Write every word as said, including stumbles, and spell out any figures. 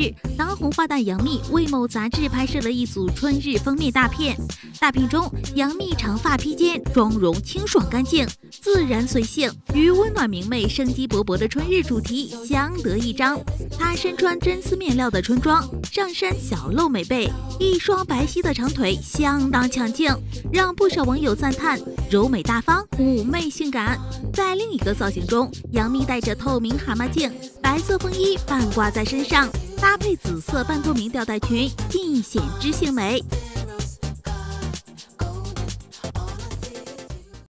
日，当红花旦杨幂为某杂志拍摄了一组春日封面大片。大片中，杨幂长发披肩，妆容清爽干净，自然随性，与温暖明媚、生机勃勃的春日主题相得益彰。她身穿真丝面料的春装，上身小露美背，一双白皙的长腿相当抢镜，让不少网友赞叹柔美大方、妩媚性感。在另一个造型中，杨幂戴着透明蛤蟆镜，白色风衣半挂在身上，搭配紫色半透明吊带裙，尽显知性美。